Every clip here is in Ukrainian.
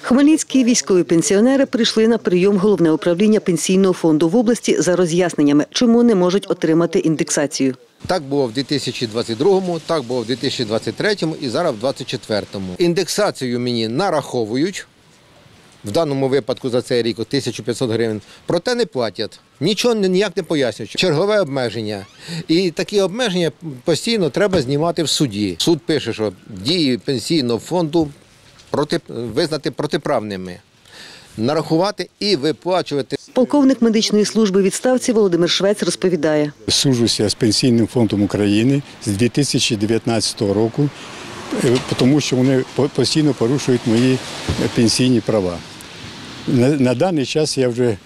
Хмельницькі військові пенсіонери прийшли на прийом в Головне управління Пенсійного фонду в області за роз'ясненнями, чому не можуть отримати індексацію. Так було в 2022-му, так було в 2023-му і зараз в 2024-му. Індексацію мені нараховують, в даному випадку за цей рік 1500 гривень, проте не платять. Нічого ніяк не пояснюють. Чергове обмеження. І такі обмеження постійно треба знімати в суді. Суд пише, що дії пенсійного фонду визнати протиправними, нарахувати і виплачувати. Полковник медичної служби у відставці Володимир Швець розповідає. Суджуся з Пенсійним фондом України з 2019 року, тому що вони постійно порушують мої пенсійні права. На даний час я вже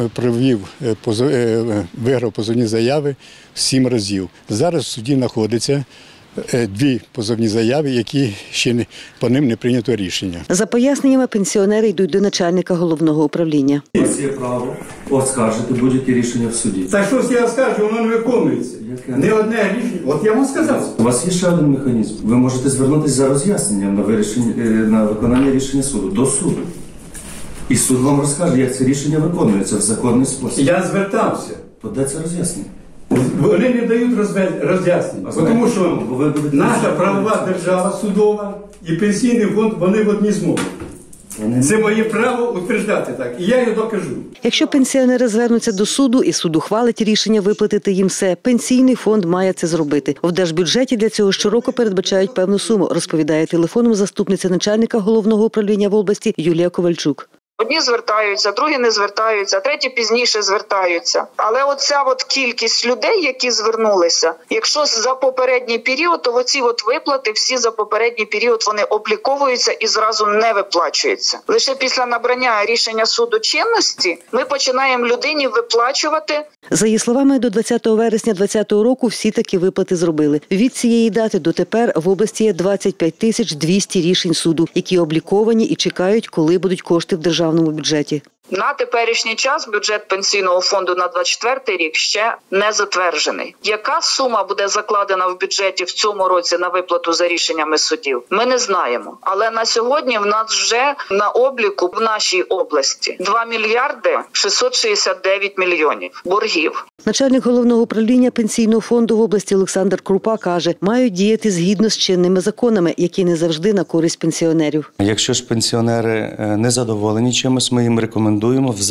виграв позовні заяви 7 разів. Зараз в суді знаходиться 2 позовні заяви, які ще по ним не прийнято рішення. За поясненнями пенсіонери йдуть до начальника головного управління. У вас є право оскаржити будь-які рішення в суді. Та щось я оскаржу, воно не виконується. Не одне рішення. От я вам сказав. У вас є ще один механізм. Ви можете звернутися за роз'ясненням на виконання рішення суду до суду. І суд вам розкаже, як це рішення виконується в законний спосіб. Я звертався. Де це роз'яснення? Вони не дають роз'яснення, тому що наша правова держава судова і пенсійний фонд, вони в одній змові. Це моє право утверджати так, і я його докажу. Якщо пенсіонери звернуться до суду і суд ухвалить рішення виплатити їм все, пенсійний фонд має це зробити. В держбюджеті для цього щороку передбачають певну суму, розповідає телефоном заступниця начальника головного управління в області Юлія Ковальчук. Одні звертаються, другі не звертаються, треті пізніше звертаються. Але оця кількість людей, які звернулися, якщо за попередній період, то оці виплати всі за попередній період вони обліковуються і зразу не виплачуються. Лише після набрання рішення суду чинності ми починаємо людині виплачувати. За її словами, до 20 вересня 2020 року всі такі виплати зробили. Від цієї дати дотепер в області є 25 200 рішень суду, які обліковані і чекають, коли будуть кошти в державному бюджеті. На теперішній час бюджет пенсійного фонду на 2024 рік ще не затверджений. Яка сума буде закладена в бюджеті в цьому році на виплату за рішеннями судів, ми не знаємо. Але на сьогодні в нас вже на обліку в нашій області 2 мільярди 669 мільйонів боргів. Начальник головного управління пенсійного фонду в області Олександр Крупа каже, мають діяти згідно з чинними законами, які не завжди на користь пенсіонерів. Якщо ж пенсіонери не задоволені чимось, ми їм рекомендуємо в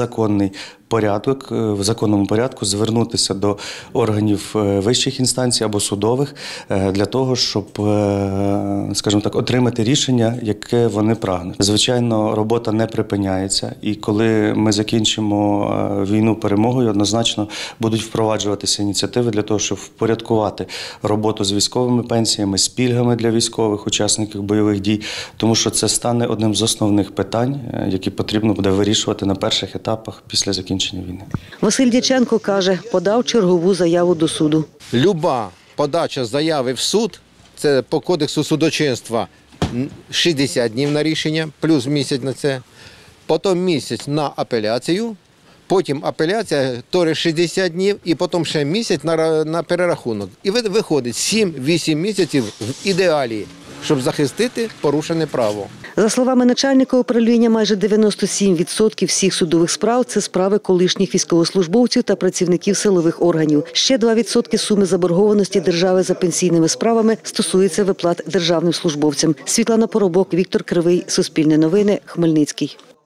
законному порядку звернутися до органів вищих інстанцій або судових для того, щоб, скажімо так, отримати рішення, яке вони прагнуть. Звичайно, робота не припиняється, і коли ми закінчимо війну перемогою, однозначно будуть впроваджуватися ініціативи для того, щоб впорядкувати роботу з військовими пенсіями, з пільгами для військових учасників бойових дій, тому що це стане одним з основних питань, які потрібно буде вирішувати на перших етапах після закінчення війни. Василь Дяченко каже, подав чергову заяву до суду. Люба подача заяви в суд, це по кодексу судочинства 60 днів на рішення, плюс місяць на це, потім місяць на апеляцію, потім апеляція, теж 60 днів, і потім ще місяць на перерахунок. І виходить 7-8 місяців в ідеалі, щоб захистити порушене право. За словами начальника управління, майже 97% всіх судових справ – це справи колишніх військовослужбовців та працівників силових органів. Ще 2% суми заборгованості держави за пенсійними справами стосується виплат державним службовцям. Світлана Поробок, Віктор Кривий, Суспільне новини, Хмельницький.